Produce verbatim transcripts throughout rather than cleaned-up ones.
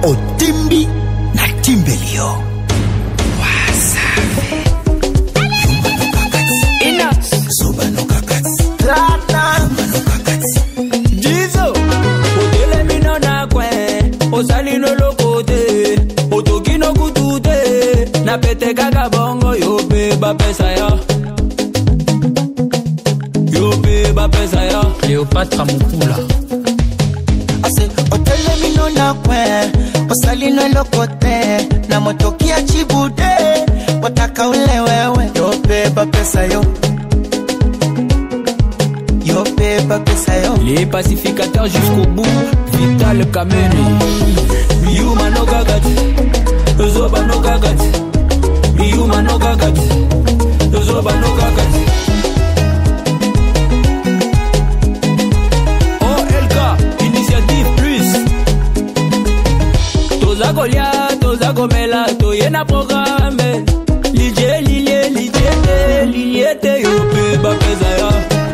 Otimbi na Timbelio. Wasafi. Ina Soba no kakati. Rata Soba no kakati. Jizo Odele mino na kwe Osali no lokote Otoki no kutute Na pete kaka bongo Yope ba pesa ya Yope ba pesa ya Cleopatra Mukula. Ase otele mino na kwe Osali no lokote Na motokia chibude Wataka ule wewe Yope ba pesa yo Yope ba pesa yo. Les pacificateurs jusqu'au bout. Vital Kameni. Yuma no gagati. Zoba no gagati. Yuma no gagati. Zoba no gagati. O L K, Initiative Plus. Toza Golia, Toza Gomela, Toyena programme. Lidje, Lilie, Lidjete, Liliete, Yope ba pesa ya.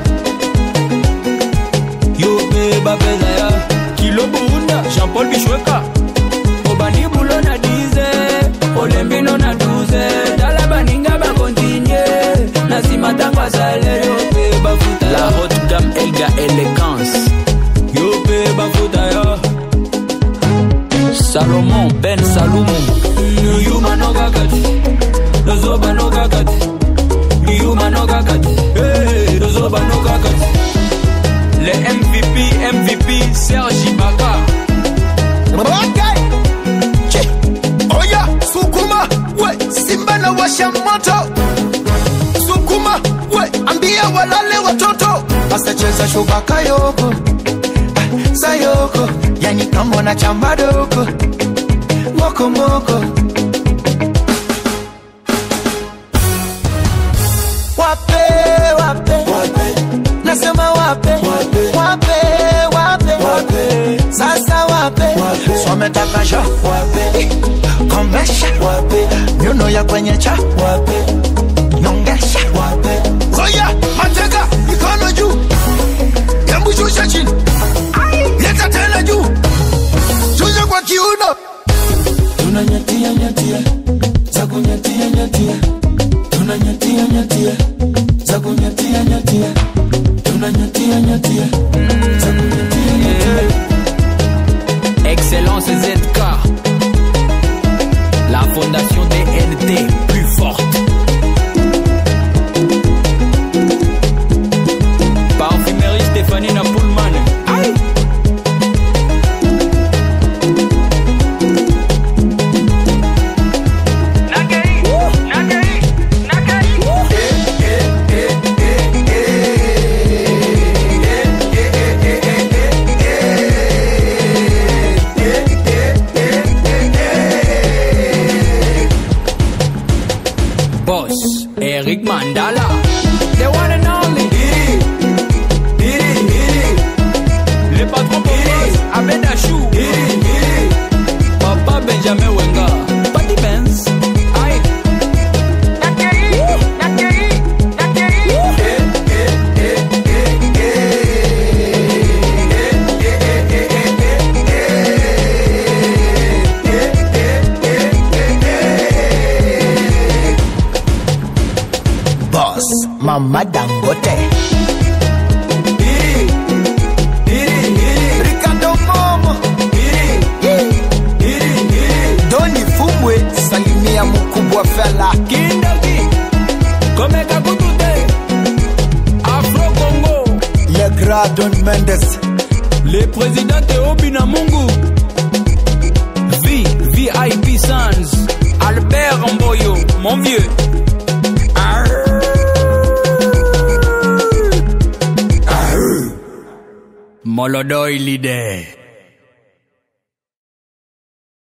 Babezaya, Kilo Bunda, Jean-Paul Bichweka, Obani Boulon na dize, Olembino na douze, Dala Baninga ba continue, Nasima Tangwa Sale, Yope Bafuta. La haute gamme Elga Elegance, Yope Bafuta ya. Salomon Ben Salomon, Yuma no Gagati, Zoba no Gagati, Yuma no Gagati, hey, Zoba no Gagati. Le M V P, M V P, Sergi Baka. Ok. Che. Oya, Sukuma. We, Simba na washa moto. Sukuma. We, ambia walale watoto. Asa cheza shubaka yoko ah, sayoko. Yani kama na chamba doko Moko moko. Wape, wape, wape. Nasema wape, wape, wape, wape, wape. Sasa wape, wape. Swametaka sha, wape. Komesha, wape. Nyuno ya kwenye cha, wape. Nyongesha, wape. Oya, mateka, mikono juu. Yambu shusha chini. Leta tena juu. Shusha kwa kiuno. Tunanyatia, nyatia. Zagu nyatia, nyatia. Tunanyatia, nyatia. Zagu nyatia, nyatia. Tunanyatia, nyatia. Zagu nyatia, nyatia. Excellence Z K. La fondation D N T plus forte. Parfumerie Stéphanie Napoulman. Aïe. Boss, Eric Mandala, the one and only. Diri, Diri, Diri. Le patron Popos, Abed Achou. Diri, Diri. Papa Benjamin Wenga, Patty Benz. Aïe. Nakeri, Nakeri, Nakeri. Boss, Mama Dangote. Diri, diri, diri. Ricardo Momo. Diri, diri, diri. Doni Fumwe, salimia mkubwa fella. Kindaki, Komeka Kutute. Afro Congo. Le grand Don Mendes. Le président Théo Binamungu. V, V I P Sans. Albert Mboyo, mon vieux. Molodoy leader.